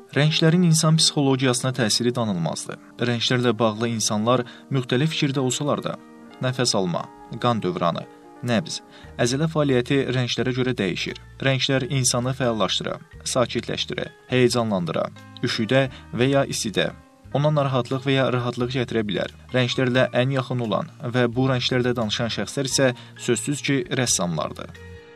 Rənglərin insan psixologiyasına təsiri danılmazdır. Rənglərlə bağlı insanlar müxtəlif fikirdə olsalar da, nəfəs alma, qan dövranı, nəbz, əzələ fəaliyyəti rənglərə görə dəyişir. Rənglər insanı fəallaşdıra, sakitləşdirə, həyəcanlandıra, üşüdə və ya istidə, ona narahatlıq və ya rahatlıq gətirə bilər. Rənglərlə ən yaxın olan və bu rənglərdə danışan şəxslər isə sözsüz ki, rəssamlardır.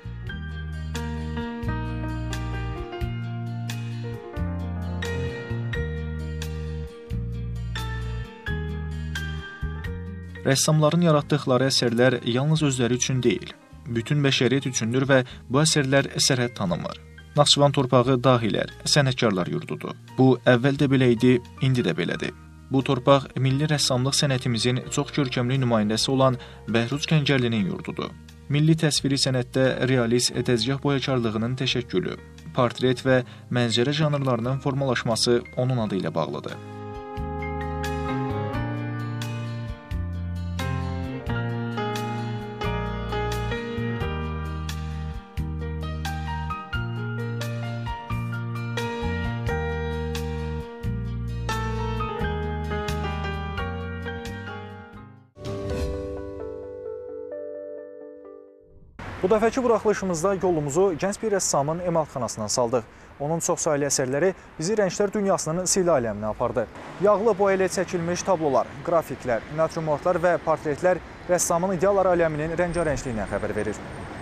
Rəssamların yaratdıqları əsərlər yalnız özləri üçün deyil, bütün bəşəriyyət üçündür və bu əsərlər sərhəd tanımır. Naxçıvan torpağı dahilər, sənətkarlar yurdudur. Bu, əvvəl də belə idi, indi də belədir. Bu torpaq milli rəssamlıq sənətimizin çox görkəmli nümayəndəsi olan Bəhruz Kəngərlinin yurdudur. Milli təsviri sənətdə realist təzgah boyakarlığının təşəkkülü, portret və mənzərə janrlarının formalaşması onun adı ilə bağlıdır. Bu dəfəki buraxılışımızda yolumuzu gənc bir rəssamın emalatxanasından saldıq. Onun çoxsaylı əsərləri bizi rənglər dünyasının sirli aləminə apardı. Yağlı boya ilə çəkilmiş tablolar, qrafiklər, natürmortlar və portretlər rəssamın ideallar aləminin rəngarəngliyindən xəbər verir.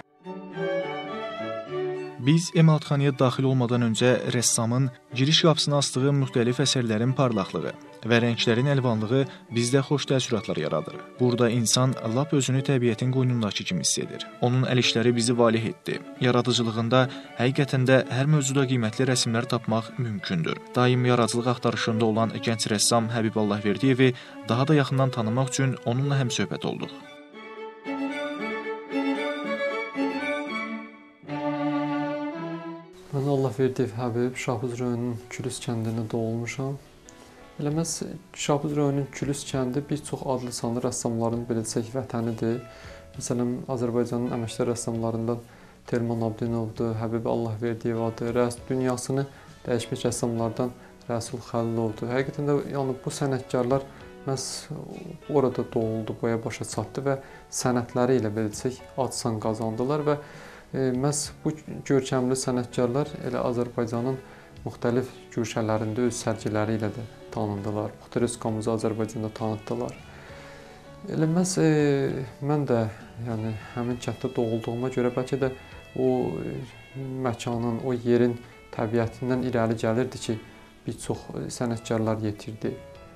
Biz emalatxanaya daxil olmadan öncə rəssamın giriş qapısına asdığı müxtəlif əsərlərin parlaqlığı və rənglərin əlvanlığı bizdə xoş təəssüratlar yaradır. Burada insan lap özünü təbiətin qoynundakı kimi hiss edir. Onun əl işləri bizi valeh etdi. Yaradıcılığında həqiqətən də hər mövzuda qiymətli rəsmlər tapmaq mümkündür. Daim yaradıcılıq axtarışında olan gənc rəssam Həbib Allahverdiyevi daha da yaxından tanımaq üçün onunla həmsöhbət olduq. Mən Allahverdiyev Həbib, Şahbuz rayonunun Külüs kəndində doğulmuşam. Eləməz, Şahbuz rayonunun Külüs kəndi bir çox adlı sanlı rəssamların belə desək vətənidir. Məsələn, Azərbaycanın əməkdar rəssamlarından Telman Abdinovdur, Həbib Allahverdiyevadır, dünyasını dəyişmiş rəssamlardan Rəsul Xəlilovdur. Həqiqətən də yəni, bu sənətkarlar məhz orada doğuldu, boya başa çatdı və sənətləri ilə belə desək ad-san qazandılar və məhz bu görkəmli sənətkarlar elə Azərbaycanın müxtəlif güşələrində öz sərgiləri ilə də tanındılar. Muxtəriskamızı Azərbaycanda tanıtdılar. Elə məhz mən də yəni, həmin kənddə doğulduğuma görə bəlkə də o məkanın, o yerin təbiətindən irəli gəlirdi ki, bir çox sənətkarlar yetirdi.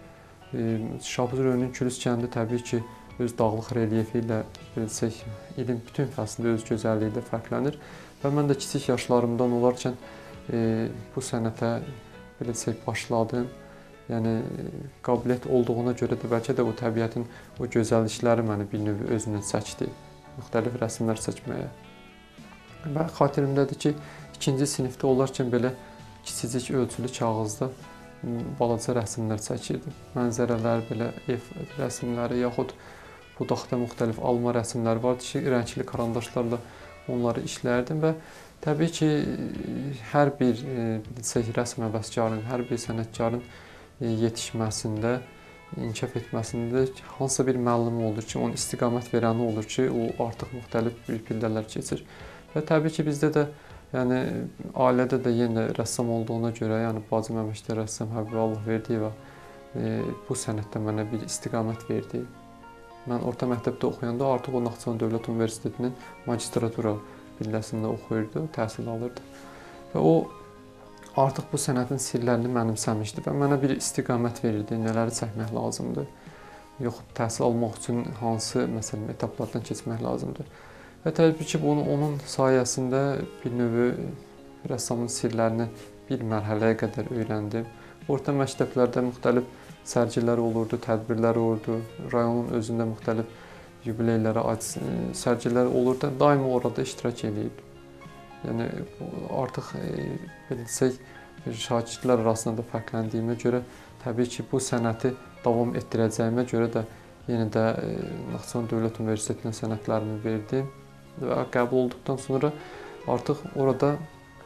Şahbuz rayonunun Külüs kəndi təbii ki, öz dağlıq relyefi ilə bilsək, ilin bütün fəslində öz gözəlliyi ilə fərqlənir və mən də kiçik yaşlarımdan olarkən bu sənətə bilsək başladım. Yəni qabiliyyət olduğuna görə də bəlkə də o təbiətin o gözəllikləri məni bir növ özünə çəkdi, müxtəlif rəsmlər çəkməyə. Və xatirimdədir ki, 2-ci sinifdə olarkən belə kiçicik ölçülü kağızda balaca rəsmlər çəkirdim. Mənzərələr, belə ev rəsmləri yaxud budaqda müxtəlif alma rəsmləri vardı ki, rəngli karandaşlarla onları işlərdim və təbii ki, hər bir rəsm həvəskarın, hər bir sənətkarın yetişməsində, inkişaf etməsində hansısa bir müəllimi olur ki, onun istiqamət verəni olur ki, o artıq müxtəlif bir pillələr keçir. Və təbii ki, bizdə də yəni ailədə də yenə rəssam olduğuna görə, yəni bacım əməkdar rəssam Həbib Allahverdiyeva bu sənətdə mənə bir istiqamət verdi. Mən orta məktəbdə oxuyanda artıq o Naxçıvan Dövlət Universitetinin magistratura pilləsində oxuyurdu, təhsil alırdı. Və o artıq bu sənətin sirlərini mənimsəmişdi və mənə bir istiqamət verirdi, nələri çəkmək lazımdır, yoxud təhsil almaq üçün hansı məsələn etaplardan keçmək lazımdır. Və təbii ki, onun sayəsində bir növ rəssamın sirlərini bir mərhələyə qədər öyrəndim. Orta məktəblərdə müxtəlif sərgilər olurdu, tədbirlər olurdu, rayonun özündə müxtəlif yubileylərə aid sərgilər olurdu. Daima orada iştirak edirdim. Yəni artıq belə desək, şagirdlər arasında da fərqləndiyimə görə təbii ki, bu sənəti davam etdirəcəyimə görə də yenə də Naxçıvan Dövlət Universitetinə sənədlərimi verdim və qəbul olduqdan sonra artıq orada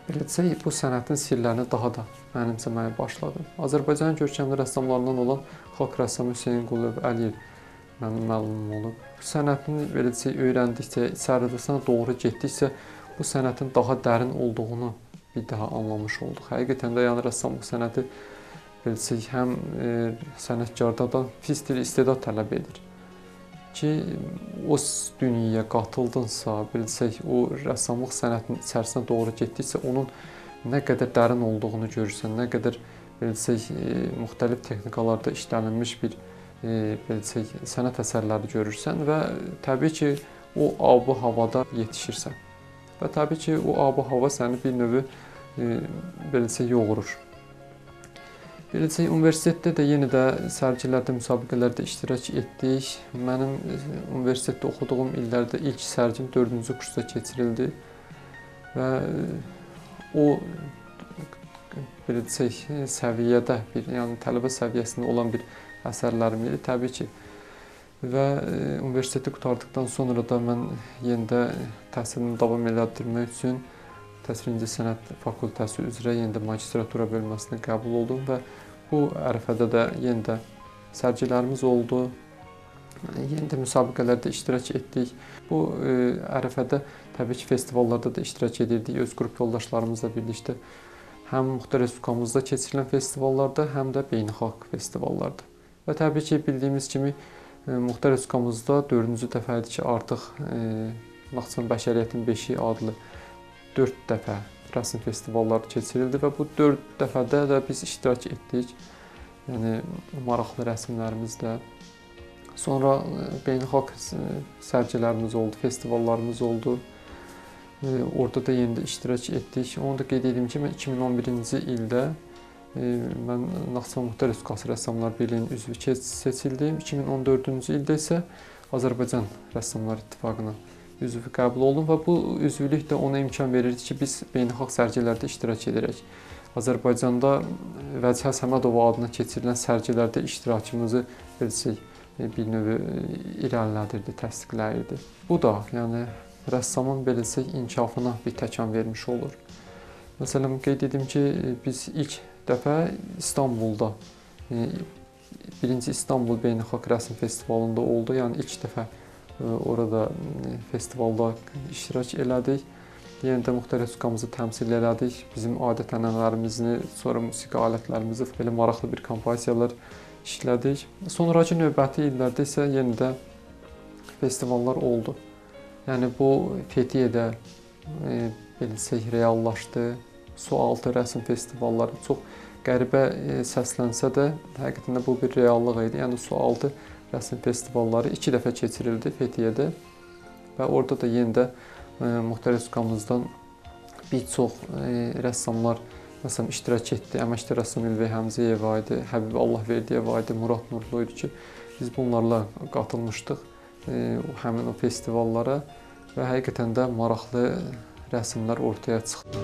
belə desək, bu sənətin sirlərini daha da mənimsəməyə başladım. Azərbaycanın görkəmli rəssamlarından olan xalq rəssamı Hüseyn Qulluyev Əliyev mənim müəllimim olub. Bu sənətini belə desək, öyrəndikcə, içəridəsinə doğru getdikcə bu sənətin daha dərin olduğunu bir daha anlamış olduq. Həqiqətən də yəni rəssamlıq sənəti belə desək, həm sənətkardan fiziki istedad tələb edir ki, o dünyaya qatıldınsa, belə desək, o rəssamlıq sənətinin içərisinə doğru getdikcə onun nə qədər dərin olduğunu görürsən, nə qədər belə desək, müxtəlif texnikalarda işlənilmiş bir belə desək, sənət əsərləri görürsən və təbii ki, o ab-ı havada yetişirsən. Və təbii ki, o ab-ı hava səni bir növ belə desək, yoğurur. Belə desək, universitetdə də yenə də sərgilərdə, müsabiqələrdə iştirak etdik. Mənim universitetdə oxuduğum illərdə ilk sərgim 4-cü kursda keçirildi və o belə desək, səviyyədə yəni tələbə səviyyəsində olan bir əsərlərim idi təbii ki. Və universiteti qurtardıqdan sonra da mən yenə də təhsilimi davam elətdirmək üçün Təsvir İncəsənət Fakültəsi üzrə yenə də magistratura bölməsinə qəbul oldum və bu ərəfədə də yenə də sərgilərimiz oldu. Yenə də müsabiqələrdə iştirak etdik. Bu ərəfədə təbii ki, festivallarda da iştirak edirdik öz qrup yoldaşlarımızla birlikdə. Həm müxtəlif respublikamızda keçirilən festivallarda, həm də beynəlxalq festivallarda. Və təbii ki, bildiyimiz kimi müxtəlif respublikamızda 4-cü dəfə idi ki, artıq Naxçıvan Bəşəriyyətin Beşiyi adlı 4 dəfə rəsm festivalları keçirildi və bu 4 dəfədə də biz iştirak etdik. Yəni maraqlı rəsmlərimizlə. Sonra beynəlxalq sərgilərimiz oldu, festivallarımız oldu. Orada da yenə də iştirak etdik. Onu da qeyd edeyim ki, mən 2011-ci ildə mən Naxçıvan Muxtar Respublikası Rəssamlar Birliyinin üzvü seçildim. 2014-cü ildə isə Azərbaycan Rəssamlar İttifaqına üzvü qəbul oldum və bu üzvlük də ona imkan verirdi ki, biz beynəlxalq sərgilərdə iştirak edərək Azərbaycanda Vəcihə Səmədova adına keçirilən sərgilərdə iştirakımızı bir növ irəlilədirdi, təsdiqləyirdi. Bu da yəni rəssamın belə desək inkişafına bir təkan vermiş olur. Məsələn, qeyd edim ki, biz ilk dəfə İstanbulda, 1-ci İstanbul Beynəlxalq Rəsm Festivalında oldu. Yəni ilk dəfə orada festivalda iştirak elədik. Yenə də müxtəlif respublikamızı təmsil elədik. Bizim adət-ənənələrimizi, sonra musiqi alətlərimizi belə maraqlı bir kompozisiyalar işlədik. Sonrakı növbəti illərdə isə yenə də festivallar oldu. Yəni bu Fethiyedə belə desək reallaşdı. Sualtı rəsm festivalları çox qəribə səslənsə də, həqiqətən də bu bir reallıq idi. Yəni sualtı rəsm festivalları 2 dəfə keçirildi Fethiyedə və orada da yenə də müxtəlif respublikamızdan bir çox rəssamlar məsələn iştirak etdi. Əməkdar rəssam Ülvi Həmzəyeva idi, Həbib Allahverdiyeva idi, Murad Nurlu idi ki, biz bunlarla qatılmışdıq həmin o festivallara və həqiqətən də maraqlı rəsmlər ortaya çıxdı.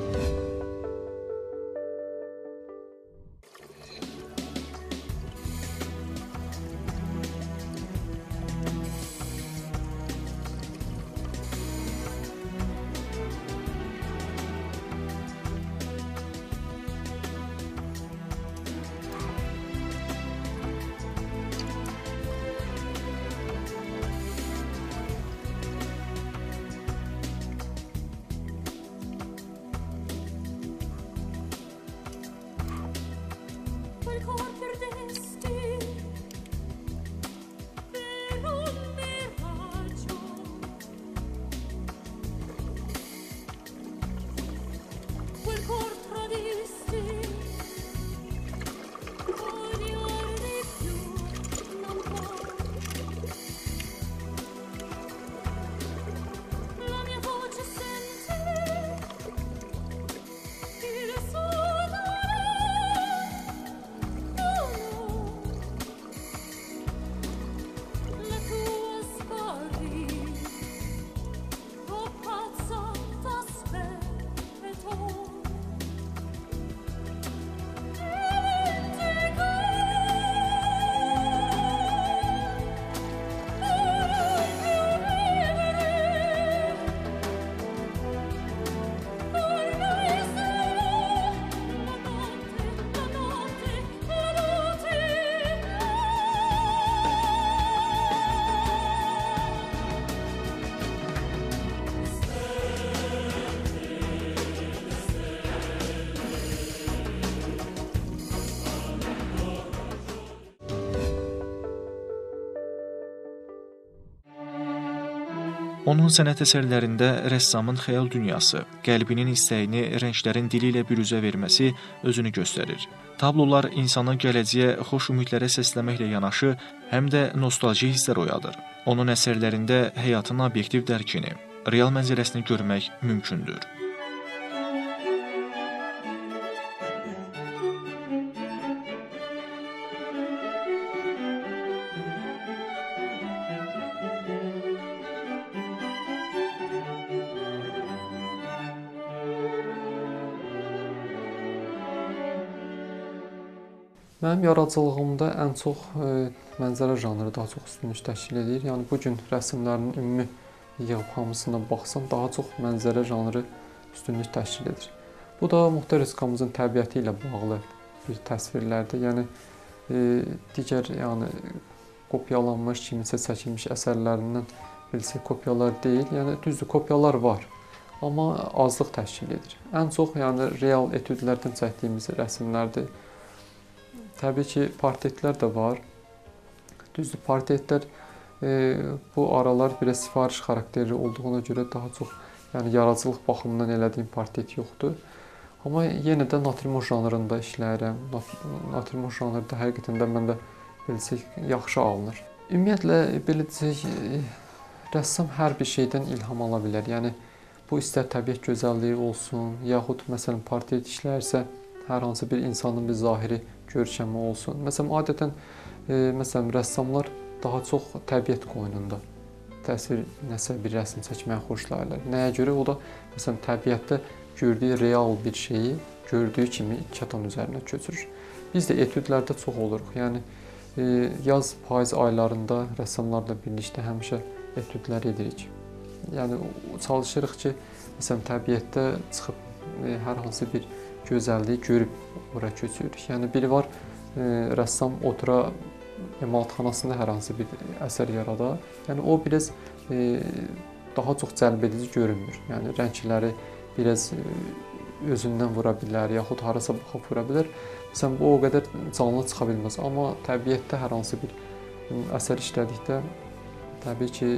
Onun sənət əsərlərində rəssamın xəyal dünyası, qəlbinin istəyini rənglərin dili ilə büruzə verməsi özünü göstərir. Tablolar insanı gələcəyə xoş ümidlərə səsləməklə yanaşı, həm də nostalji hisslər oyadır. Onun əsərlərində həyatın obyektiv dərkini, real mənzərəsini görmək mümkündür. Mənim yaradıcılığımda ən çox mənzərə janrı daha çox üstünlük təşkil edir. Yəni bu gün rəsmlərin ümumi yığıb hamısına baxsan, daha çox mənzərə janrı üstünlük təşkil edir. Bu da Muxtar Respublikamızın təbiəti ilə bağlı bir təsvirlərdir. Yəni digər kopyalanmış, kiminsə çəkilmiş əsərlərindən bilsə kopyalar deyil. Yəni düzdür, kopyalar var, amma azlıq təşkil edir. Ən çox real etüdlərdən çəkdiyimiz rəsmlərdir. Təbii ki, portretlər də var. Düzdür, portretlər bu aralar biraz sifariş xarakterli olduğuna görə daha çox yaradıcılıq baxımından elədiyim portret yoxdur. Amma yenə də naturmort janrında işləyirəm. Naturmort janrında həqiqətən də məndə yaxşı alınır. Ümumiyyətlə, belə deyək, rəssam hər bir şeydən ilham ala bilər. Yəni, bu istər təbiət gözəlliyi olsun, yaxud məsələn portret işləyirsə, hər hansı bir insanın bir zahiri görkəmi olsun. Məsələn, adətən rəssamlar daha çox təbiət qoynunda nəsə bir rəsm çəkməyə xoşlayırlar. Nəyə görə? O da məsələn təbiətdə gördüyü real bir şeyi gördüyü kimi kətan üzərinə köçürür. Biz də etüdlərdə çox oluruq. Yəni yaz, payız aylarında rəssamlarla birlikdə həmişə etüdlər edirik. Yəni çalışırıq ki, məsələn təbiətdə çıxıb hər hansı bir gözəlliyi görüb ora köçürük. Yəni biri var, rəssam otura emalatxanasında hər hansı bir əsər yarada. Yəni o biraz daha çox cəlbedici görünmür. Yəni rəngləri biraz özündən vura bilər, yaxud harasa baxıb vura bilər. Məsələn, bu o qədər canlı çıxa bilməz. Amma təbiətdə hər hansı bir əsər işlədikdə təbii ki,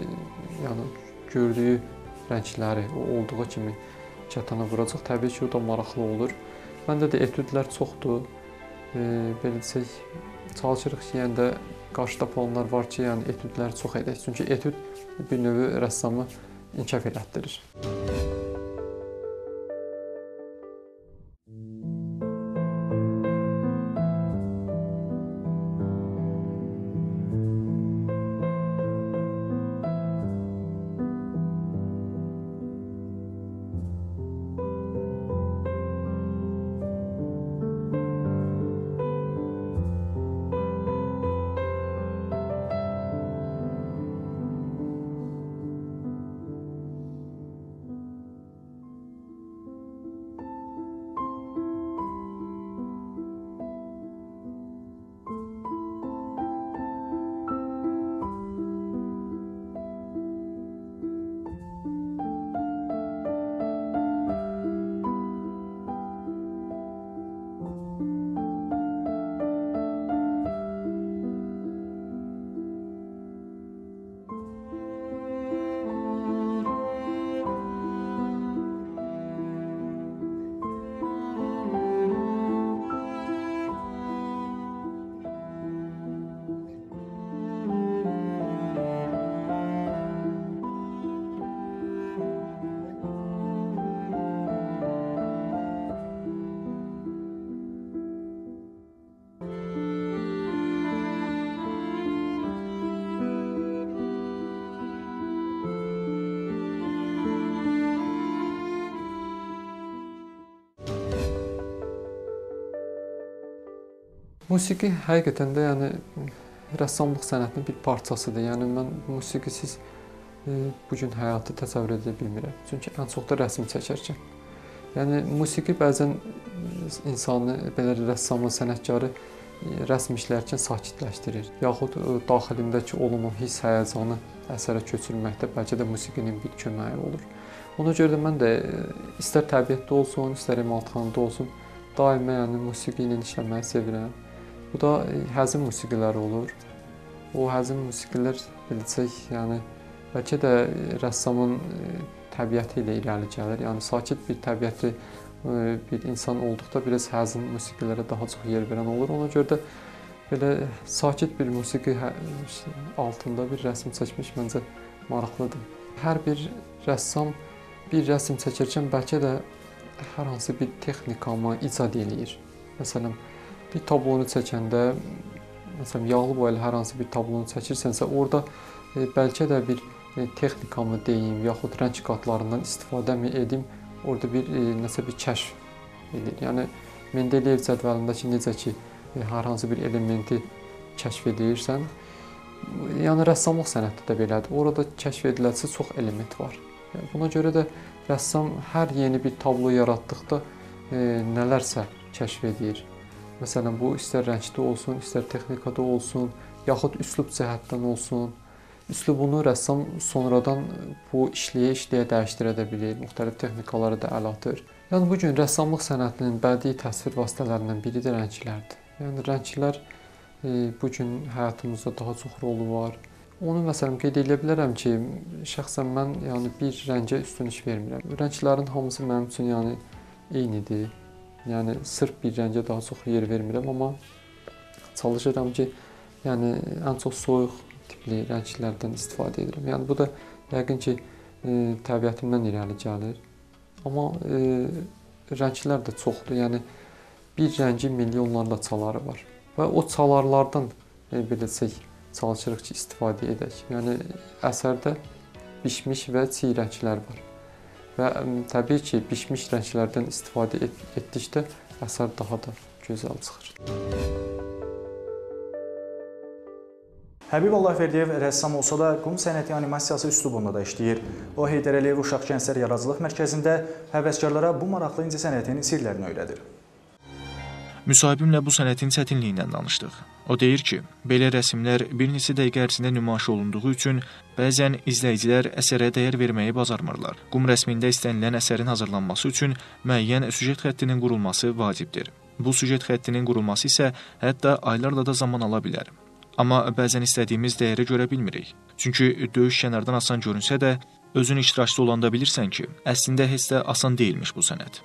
gördüyü rəngləri olduğu kimi kətana vuracaq. Təbii ki, o da maraqlı olur. Məndə də etüdlər çoxdur. Belə desək, çalışırıq ki, yəni də qarşıda planlar var ki, yəni etüdləri çox edək. Çünki etüd bir növ rəssamı inkişaf elətdirir. Musiqi həqiqətən də rəssamlıq sənətinin bir parçasıdır. Yəni mən musiqisiz bu gün həyatı təsəvvür edə bilmirəm. Çünki ən çox da rəsm çəkərkən. Yəni musiqi bəzən insanı, belə rəssamın, sənətkarı rəsm işlərkən sakitləşdirir. Yaxud daxilindəki olan o hiss, həyəcanı əsərə köçürməkdə bəlkə də musiqinin bir köməyi olur. Ona görə də mən də istər təbiətdə olsun, istər emalatxanada olsun, daima musiqi ilə işləməyi sevirəm. Bu da həzin musiqiləri olur. O həzin musiqilər, biləcək, bəlkə də rəssamın təbiəti ilə irəli gəlir. Yəni sakit bir təbiəti bir insan olduqda biraz həzin musiqilərə daha çox yer verən olur. Ona görə də belə sakit bir musiqi altında bir rəsm çəkmək məncə maraqlıdır. Hər bir rəssam bir rəsm çəkərkən bəlkə də hər hansı bir texnikamı icad eləyir. Məsələn, bir tablonu çəkəndə, məsələn, yağlı boyalı hər hansı bir tablonu çəkirsənsə, orada bəlkə də bir texnikamı deyim, yaxud rəng qatlarından istifadə edim, orada bir nəsə bir kəşf edir. Yəni Mendeleyev cədvəlindəki necə ki hər hansı bir elementi kəşf edirsən, yəni rəssamlıq sənəti də belədir. Orada kəşf ediləsi çox element var. Yəni, buna görə də rəssam hər yeni bir tablo yaratdıqda nələrsə kəşf edir. Məsələn, bu istər rəngdə olsun, istər texnikada olsun, yaxud üslub cəhətdən olsun. Üslubunu rəssam sonradan bu işləyə-işləyə dəyişdirə də bilir, müxtəlif texnikaları da ələ atır. Yəni bu gün rəssamlıq sənətinin bədii təsvir vasitələrindən biri də rənglərdir. Yəni rənglər bu gün həyatımızda daha çox rolu var. Onu məsələn qeyd edə bilərəm ki, şəxsən mən yəni bir rəngə üstünlük vermirəm. Rənglərin hamısı mənim üçün yəni eynidir. Yəni sırf bir rəngə daha çox yer vermirəm, amma çalışıram ki, yəni ən çox soyuq tipli rənglərdən istifadə edirəm. Yəni bu da yəqin ki, təbiətimdən irəli gəlir. Amma rənglər də çoxdur. Yəni bir rəngin milyonlarla çaları var və o çalarlardan belə desək çalışırıq ki, istifadə edək. Yəni əsərdə bişmiş və çiy rənglər var. Və təbii ki, bişmiş rənglərdən istifadə etdikdə əsər daha da gözəl çıxır. Həbib Allahverdiyev rəssam olsa da qum sənəti animasiyası üslubunda da işləyir. O Heydər Əliyev Uşaq Gənclər Yaradıcılıq Mərkəzində həvəskarlara bu maraqlı incəsənətin sirlərini öyrədir. Müsahibimlə bu sənətin çətinliyindən danışdıq. O deyir ki, belə rəsmlər bir neçə dəqiqə ərzində nümayiş olunduğu üçün bəzən izləyicilər əsərə dəyər verməyi bacarmırlar. Qum rəsmində istənilən əsərin hazırlanması üçün müəyyən süjet xəttinin qurulması vacibdir. Bu süjet xəttinin qurulması isə hətta aylarla da zaman ala bilər. Amma bəzən istədiyimiz dəyəri görə bilmirik. Çünki döyüş kənardan asan görünsə də, özün iştirakçı olanda bilirsən ki, əslində heç də asan deyilmiş bu sənət.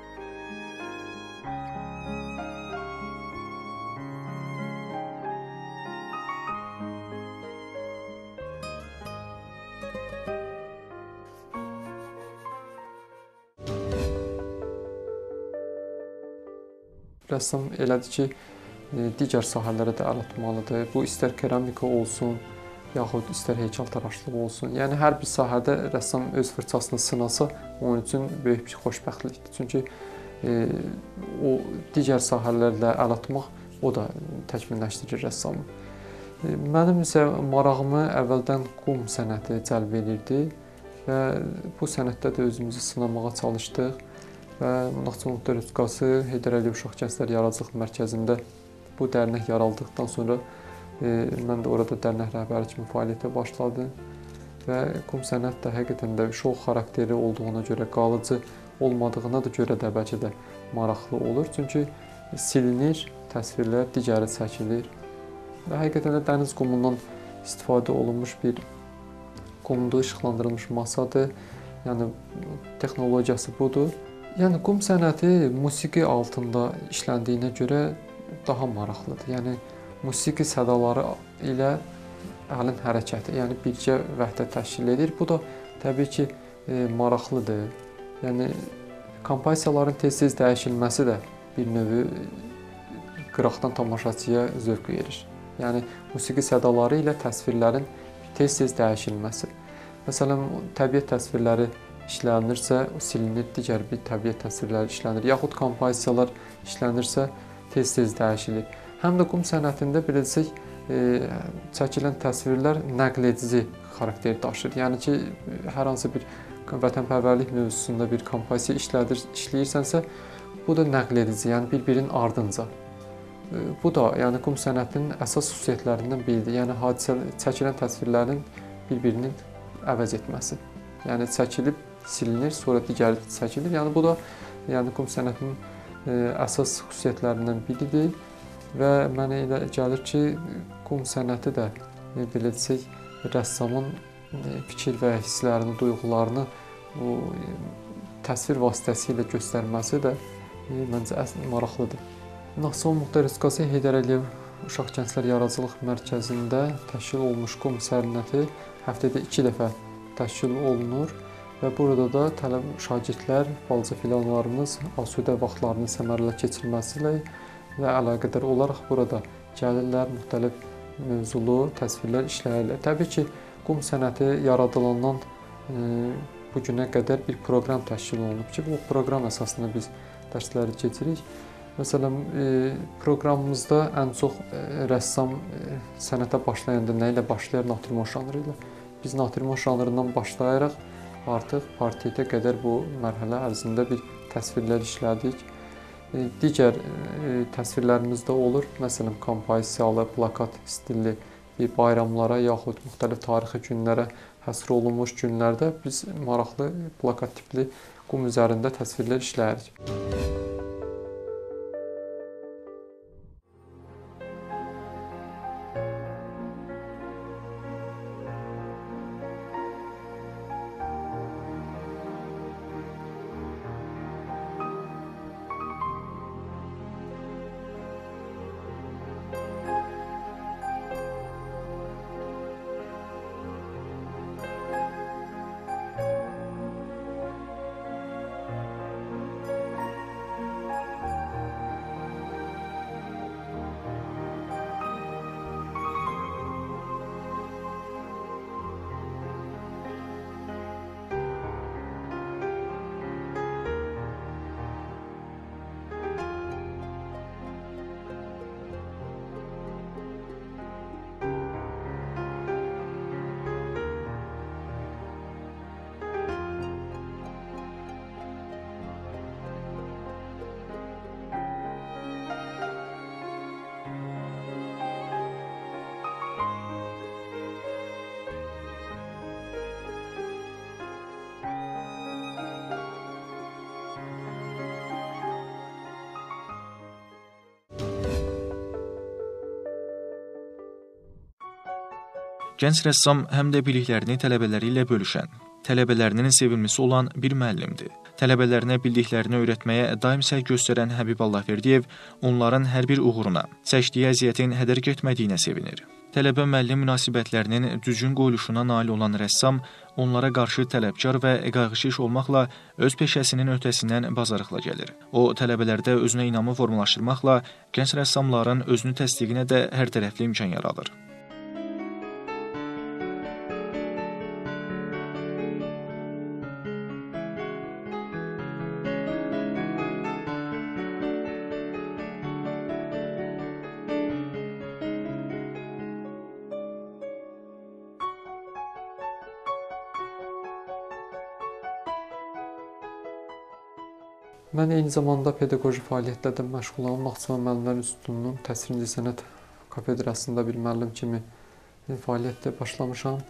Rəssam elədir ki, digər sahələrə də əl atmalıdır. Bu istər keramika olsun, yaxud istər heykəltaraşlıq olsun. Yəni hər bir sahədə rəssam öz fırçasını sınasa, onun üçün böyük bir xoşbəxtlikdir. Çünki o digər sahələrlə əl atmaq o da təkmilləşdirir rəssamı. Mənim isə marağımı əvvəldən qum sənəti cəlb edirdi və bu sənətdə də özümüzü sınamağa çalışdıq. Və Naxçıvan Muxtar Respublikası Heydər Əliyev Uşaq Gənclər Yaradıcılıq Mərkəzində bu dərnək yaradıldıqdan sonra mən də orada dərnək rəhbəri kimi fəaliyyətə başladım. Və qum sənət də həqiqətən də şou xarakteri olduğuna görə, qalıcı olmadığına da görə də bəlkə də maraqlı olur. Çünki silinir, təsvirlər digəri çəkilir. Və həqiqətən də dəniz qumundan istifadə olunmuş bir qumda işıqlandırılmış masadır. Yəni texnologiyası budur. Yəni qum sənəti musiqi altında işləndiyinə görə daha maraqlıdır. Yəni musiqi sədaları ilə əlin hərəkəti, yəni bircə vəhdət təşkil edir. Bu da təbii ki, maraqlıdır. Yəni kompozisiyaların tez-tez dəyişilməsi də bir növ qıraqdan tamaşaçıya zövq verir. Yəni musiqi sədaları ilə təsvirlərin tez-tez dəyişilməsi. Məsələn, təbiət təsvirləri işlənirsə, silinir, digər bir təbiət təsvirləri işlənir. Yaxud kompozisiyalar işlənirsə, tez-tez dəyişilir. Həm də qum sənətində belə desək, çəkilən təsvirlər nəql edici xarakter daşır. Yəni ki, hər hansı bir vətənpərvərlik mövzusunda bir kompozisiya işləyirsənsə, bu da nəql edici, yəni bir-birinin ardınca. Bu da yəni qum sənətinin əsas xüsusiyyətlərindən biridir. Yəni çəkilən təsvirlərin bir-birinin əvəz etməsi. Yəni çəkilib silinir, sonra digəri çəkilir. Yəni bu da yəni qum sənətinin əsas xüsusiyyətlərindən biridir və mənə elə gəlir ki, qum sənəti də belə desək rəssamın fikir və hisslərini, duyğularını bu təsvir vasitəsilə göstərməsi də məncə maraqlıdır. Naxçıvan Muxtar Respublikası Heydər Əliyev Uşaq Gənclər Yaradıcılıq Mərkəzində təşkil olunmuş qum sərnəti həftədə 2 dəfə təşkil olunur və burada da şagirdlər, balaca filanlarımız asudə vaxtlarını səmərəli keçirməsi ilə və əlaqədar olaraq burada gəlirlər, müxtəlif mövzulu təsvirlər işləyirlər. Təbii ki, qum sənəti yaradılandan bu günə qədər bir proqram təşkil olunub ki, bu proqram əsasında biz dərsləri keçirik. Məsələn, proqramımızda ən çox rəssam sənətə başlayanda nə ilə başlayır? Naturmort janrı ilə. Biz naturmort janrından başlayaraq artıq portretə qədər bu mərhələ ərzində bir təsvirlər işlədik. Digər təsvirlərimiz də olur. Məsələn, kompozisiyalı, plakat stilli bir bayramlara yaxud müxtəlif tarixi günlərə həsr olunmuş günlərdə biz maraqlı plakat tipli qum üzərində təsvirlər işləyirik. Gənc rəssam həm də biliklərini tələbələri ilə bölüşən, tələbələrinin sevilmisi olan bir müəllimdir. Tələbələrinə bildiklərini öyrətməyə daim səy göstərən Həbib Allahverdiyev onların hər bir uğuruna, çəkdiyi əziyyətin hədər getmədiyinə sevinir. Tələbə-müəllim münasibətlərinin düzgün qoyuluşuna nail olan rəssam onlara qarşı tələbkar və qayğıkeş olmaqla öz peşəsinin öhdəsindən bacarıqla gəlir. O, tələbələrdə özünə inamı formalaşdırmaqla gənc rəssamların özünü təsdiqinə də hər tərəfli imkan yaradır. Mən eyni zamanda pedaqoji fəaliyyətlərdə məşğulam. Naxçıvan Müəllimlər İnstitutunun Təsvir İncəsənət kafedrasında bir müəllim kimi fəaliyyətdə başlamışam.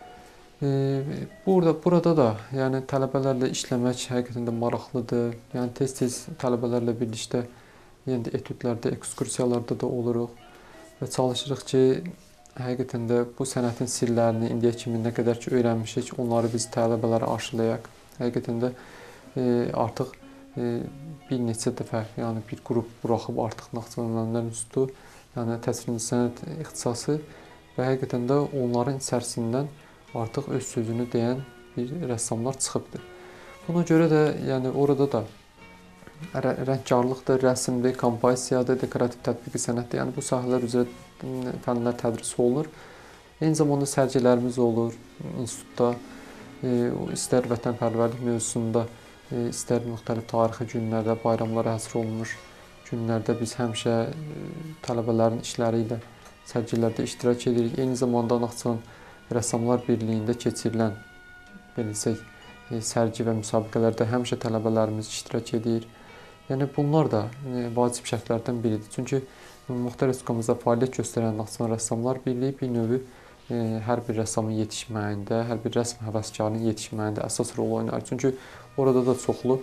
Burada da yəni tələbələrlə işləmək həqiqətən də maraqlıdır. Yəni tez-tez tələbələrlə birlikdə yəni etüdlərdə, ekskursiyalarda da oluruq və çalışırıq ki, həqiqətən də bu sənətin sirlərini indiyə kimi nə qədər ki öyrənmişik, onları biz tələbələrə aşılayaq. Həqiqətən də artıq bir neçə dəfə, yəni bir qrup buraxıb artıq Naxçıvan Müəllimlər İnstitutu, yəni təsvir incəsənət ixtisası və həqiqətən də onların içərisindən artıq öz sözünü deyən bir rəssamlar çıxıbdır. Buna görə də yəni orada da rəngkarlıqdır, rəsmdir, kompozisiyadır, dekorativ tətbiqi sənətdir. Yəni bu sahələr üzrə fənlər tədris olunur. Eyni zamanda sərgilərimiz olur institutda, istər vətənpərvərlik mövzusunda, istər müxtəlif tarixi günlərdə, bayramlara həsr olunmuş günlərdə biz həmişə tələbələrin işləri ilə sərgilərdə iştirak edirik. Eyni zamanda Naxçıvan Rəssamlar Birliyində keçirilən belə desək, sərgi və müsabiqələrdə həmişə tələbələrimiz iştirak edir. Yəni bunlar da vacib şərtlərdən biridir. Çünki Muxtar Respublikamızda fəaliyyət göstərən Naxçıvan Rəssamlar Birliyi bir növü hər bir rəssamın yetişməyində, hər bir rəsm həvəskarının yetişməyində əsas rol oynayır. Çünki orada da çoxlu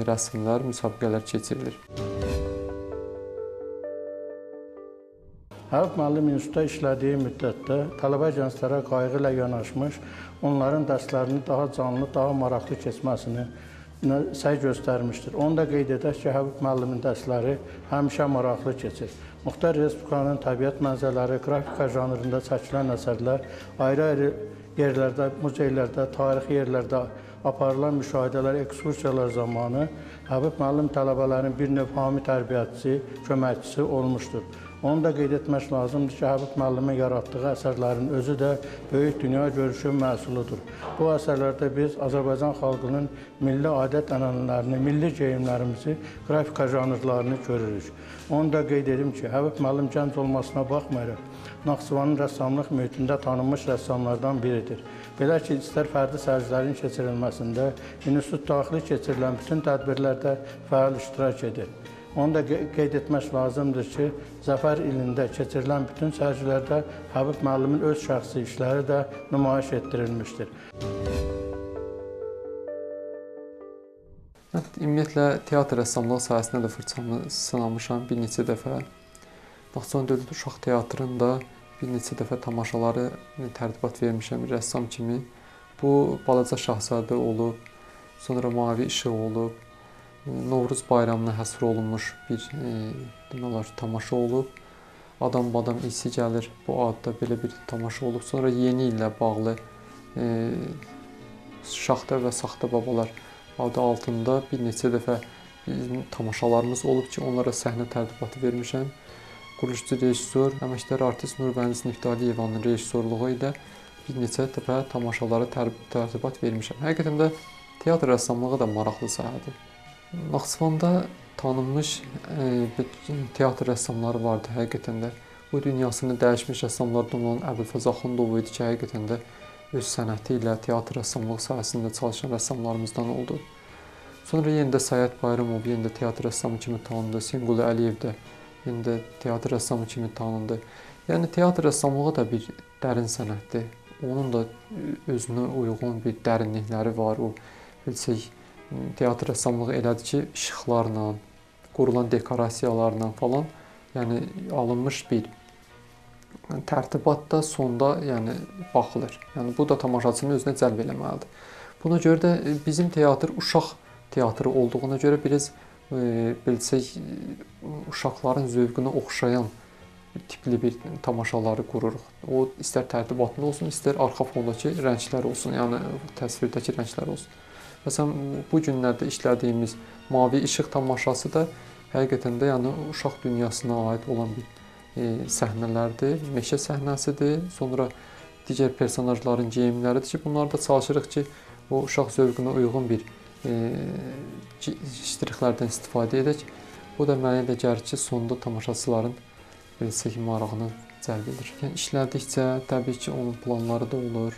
rəsmlər, müsabiqələr keçirilir. Həbib müəllim institutda işlədiyi müddətdə tələbə gənclərə qayğı ilə yanaşmış, onların dərslərini daha canlı, daha maraqlı keçməsini səy göstərmişdir. Onu da qeyd edək ki, Həbib müəllimin dərsləri həmişə maraqlı keçir. Muxtar Respublikanın təbiət mənzərələri, qrafika janrında çəkilən əsərlər, ayrı-ayrı yerlərdə, muzeylərdə, tarixi yerlərdə aparılan müşahidələr, ekskursiyalar zamanı Həbib müəllim tələbələrin bir növ hami tərbiyəçisi, köməkçisi olmuşdur. Onu da qeyd etmək lazımdır ki, Həbib müəllimin yaratdığı əsərlərin özü də böyük dünya görüşü məhsuludur. Bu əsərlərdə biz Azərbaycan xalqının milli adət-ənənələrini, milli geyimlərimizi, qrafika janrlarını görürük. Onu da qeyd edim ki, Həbib müəllim gənc olmasına baxmayaraq, Naxçıvanın rəssamlıq mühitində tanınmış rəssamlardan biridir. Belə ki, istər fərdi sərgilərin keçirilməsində, institut daxili keçirilən bütün tədbirlərdə fəal iştirak edir. Onu da qeyd etmək lazımdır ki, Zəfər ilində keçirilən bütün sərgilərdə Həbib müəllimin öz şəxsi işləri də nümayiş etdirilmişdir. Ümumiyyətlə, teatr rəssamlığı sahəsində də fırçamı sınamışam bir neçə dəfə. Naxçıvan Dövlət Uşaq Teatrında bir neçə dəfə tamaşaları tərtibat vermişəm rəssam kimi. Bu, Balaca Şahzadə olub, sonra Mavi İşıq olub, Novruz bayramına həsr olunmuş bir demək olar tamaşa olub. Adam-badam isi gəlir, bu adda belə bir tamaşa olub. Sonra yeni illə bağlı Şaxta və Saxta Babalar adı altında bir neçə dəfə bizim tamaşalarımız olub ki, onlara səhnə tərtibatı vermişəm. Quruluşçu rejissor, əməkdar artist Nurbəniz Niftaliyevanın rejissorluğu ilə bir neçə dəfə tamaşalara tərtibat vermişəm. Həqiqətən də teatr rəssamlığı da maraqlı sahədir. Naxçıvanda tanınmış teatr rəssamları vardı həqiqətən də. Bu dünyasını dəyişmiş rəssamlardan olan Əbülfəz Axundov idi ki, həqiqətən də öz sənəti ilə teatr rəssamlığı sahəsində çalışan rəssamlarımızdan oldu. Sonra yenə də Sayət Bayramov yenə də teatr rəssamı kimi tanındı. Senqulu Əliyev də yenə də teatr rəssamı kimi tanındı. Yəni teatr rəssamlığı da bir dərin sənətdir. Onun da özünə uyğun bir dərinlikləri var. O bilsək, teatr rəssamlığı elədir ki, işıqlarla, qurulan dekorasiyalarla falan, yəni alınmış bir tərtibatda sonda yəni baxılır. Yəni bu da tamaşaçını özünə cəlb eləməlidir. Buna görə də bizim teatr uşaq teatrı olduğuna görə biraz bilsək uşaqların zövqünə oxşayan tipli bir tamaşaları qururuq. O istər tərtibatında olsun, istər arxa fondakı rənglər olsun, yəni təsvirdəki rənglər olsun. Məsələn, bu günlərdə işlədiyimiz Mavi İşıq tamaşası da həqiqətən də yəni uşaq dünyasına aid olan bir səhnələrdir, meşə səhnəsidir, sonra digər personajların geyimləridir ki, bunlarda çalışırıq ki, o uşaq zövqünə uyğun bir ştrixlərdən istifadə edək. Bu da mənə elə gəlir ki, sonda tamaşaçıların bilsək marağını cəlb edir. Yəni işlədikcə təbii ki, onun planları da olur.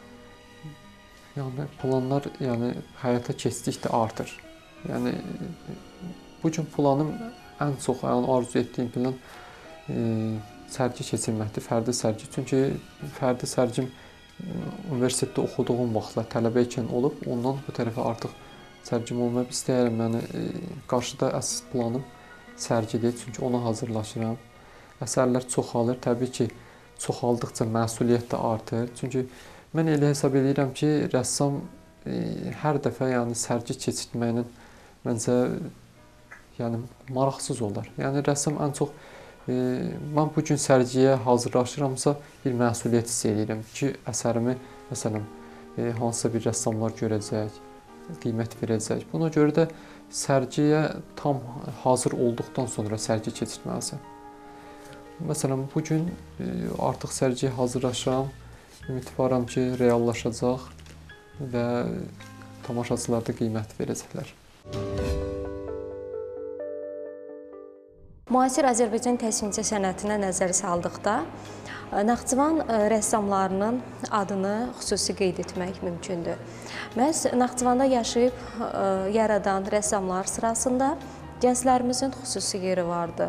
Yəni planlar həyata keçdikcə artır. Yəni bu gün planım ən çox arzu etdiyim plan sərgi keçirməkdir, fərdi sərgi. Çünki fərdi sərgim universitetdə oxuduğum vaxtlar tələbə ikən olub, ondan bu tərəfə artıq sərgim olmayıb istəyirəm. Yəni qarşıda əsas planım sərgidir, çünki ona hazırlaşıram. Əsərlər çoxalır, təbii ki, çoxaldıqca məsuliyyət də artır. Çünki mən elə hesab edirəm ki, rəssam hər dəfə sərgi keçirtməklə məncə maraqsız olar. Yəni rəssam ən çox mən bu gün sərgiyə hazırlaşıramsa bir məsuliyyət hiss edirəm ki, əsərimi məsələn hansısa bir rəssamlar görəcək, qiymət verəcək. Buna görə də sərgiyə tam hazır olduqdan sonra sərgi keçirtməlisən. Məsələn, bu gün artıq sərgiyə hazırlaşıram. Ümidvaram ki, reallaşacaq və tamaşaçılar da qiymət verəcəklər. Müasir Azərbaycan təsvir sənətinə nəzər saldıqda Naxçıvan rəssamlarının adını xüsusi qeyd etmək mümkündür. Məhz Naxçıvanda yaşayıb yaradan rəssamlar sırasında gənclərimizin xüsusi yeri vardı.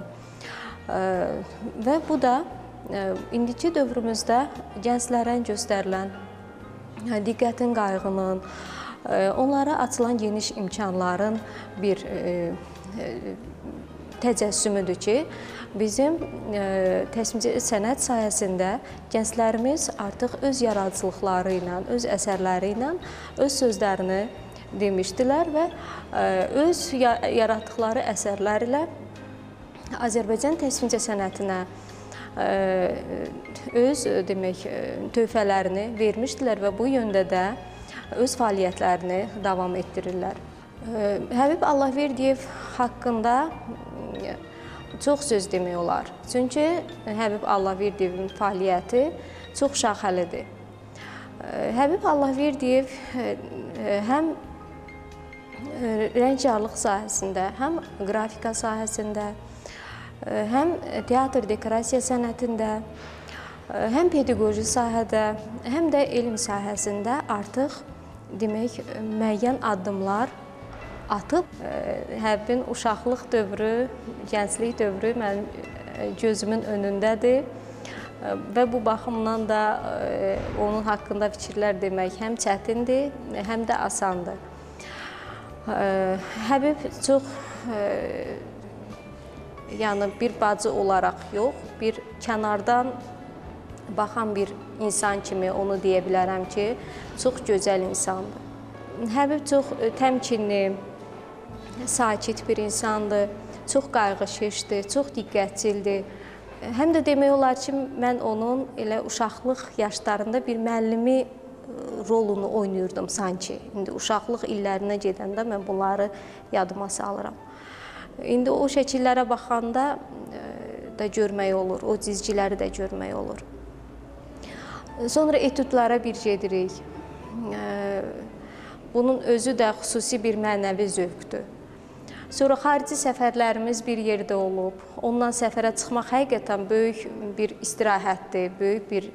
Və bu da indiki dövrümüzdə gənclərə göstərilən diqqətin, qayğının, onlara açılan geniş imkanların bir təcəssümüdür ki, bizim təsvimci sənət sayəsində gənclərimiz artıq öz yaradıcılıqları ilə, öz əsərləri ilə, öz sözlərini demişdilər və öz yaratdıqları əsərlərlə Azərbaycan təsvimci sənətinə öz töhfələrini vermişdilər və bu yöndə də öz fəaliyyətlərini davam etdirirlər. Həbib Allahverdiyev haqqında çox söz demək olar. Çünki Həbib Allahverdiyevin fəaliyyəti çox şaxəlidir. Həbib Allahverdiyev həm rəngkarlıq sahəsində, həm qrafika sahəsində, həm teatr dekorasiya sənətində, həm pedaqoji sahədə, həm də elm sahəsində artıq demək müəyyən addımlar atıb. Həbibin uşaqlıq dövrü, gənclik dövrü mənim gözümün önündədir və bu baxımdan da onun haqqında fikirlər demək həm çətindir, həm də asandır. Həbib çox yəni bir bacı olaraq yox, bir kənardan baxan bir insan kimi onu deyə bilərəm ki, çox gözəl insandır. Həbib çox təmkinli, sakit bir insandır, çox qayğıkeşdir, çox diqqətçildir. Həm də demək olar ki, mən onun elə uşaqlıq yaşlarında bir müəllimi rolunu oynayırdım sanki. İndi uşaqlıq illərinə gedəndə mən bunları yadıma salıram. İndi o şəkillərə baxanda da görmək olur, o cizgiləri də görmək olur. Sonra etüdlara bir gedirik. Bunun özü də xüsusi bir mənəvi zövqdür. Sonra xarici səfərlərimiz bir yerdə olub. Ondan səfərə çıxmaq həqiqətən böyük bir istirahətdir, böyük bir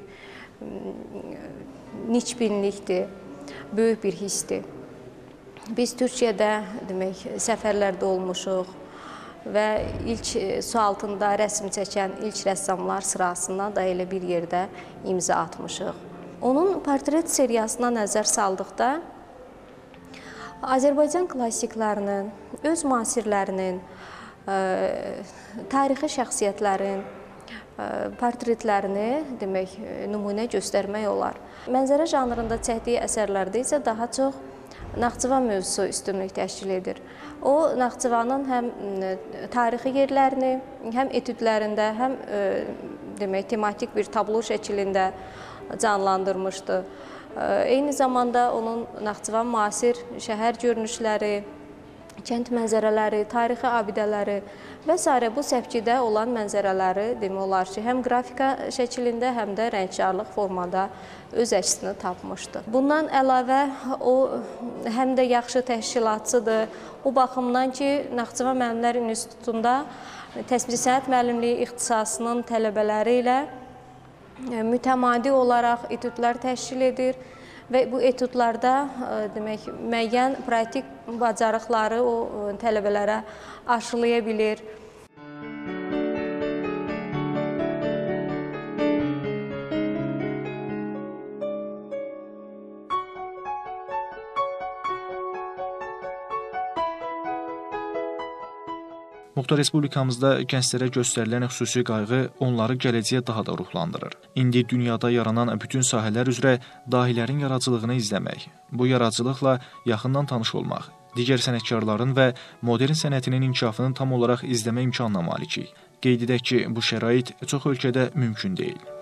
nikbinlikdir, böyük bir hissdir. Biz Türkiyədə demək səfərlərdə olmuşuq və ilk su altında rəsm çəkən ilk rəssamlar sırasına da elə bir yerdə imza atmışıq. Onun portret seriyasına nəzər saldıqda Azərbaycan klassiklərinin, öz müasirlərinin, tarixi şəxsiyyətlərin portretlərini demək nümunə göstərmək olar. Mənzərə janrında çəkdiyi əsərlərdə isə daha çox Naxçıvan mövzusu üstünlük təşkil edir. O, Naxçıvanın həm tarixi yerlərini, həm etüdlərində, həm demək tematik bir tablo şəklində canlandırmışdı. Eyni zamanda onun Naxçıvan müasir şəhər görünüşləri, kənd mənzərələri, tarixi abidələri və s. bu səpkidə olan mənzərələri demək olar ki, həm qrafika şəklində, həm də rəngkarlıq formada öz əksini tapmışdı. Bundan əlavə o həm də yaxşı təşkilatçıdır. O baxımdan ki, Naxçıvan Müəllimlər İnstitutunda təsviri sənət müəllimliyi ixtisasının tələbələri ilə mütəmadi olaraq etüdlər təşkil edir və bu etüdlərdə demək müəyyən praktik bacarıqları o tələbələrə aşılaya bilir. Muxtar Respublikamızda gənclərə göstərilən xüsusi qayğı onları gələcəyə daha da ruhlandırır. İndi dünyada yaranan bütün sahələr üzrə dahilərin yaradıcılığını izləmək, bu yaradıcılıqla yaxından tanış olmaq, digər sənətkarların və modern sənətinin inkişafını tam olaraq izləmə imkanına malikik. Qeyd edək ki, bu şərait çox ölkədə mümkün deyil.